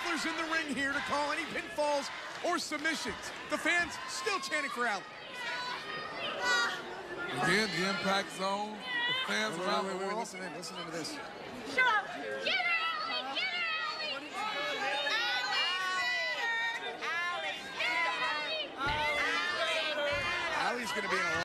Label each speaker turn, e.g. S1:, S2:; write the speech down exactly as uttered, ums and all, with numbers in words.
S1: wrestlers in the ring here to call any pinfalls or submissions. The fans still chanting for Ali.
S2: Again, the impact zone. The fans
S1: wait,
S2: around
S1: wait,
S2: the
S1: wait,
S2: world.
S1: wait, listen in, listen into this.
S3: Shut up! Get her, Ali! Get her, Ali! Ali! Ali!
S1: Ali's gonna be in a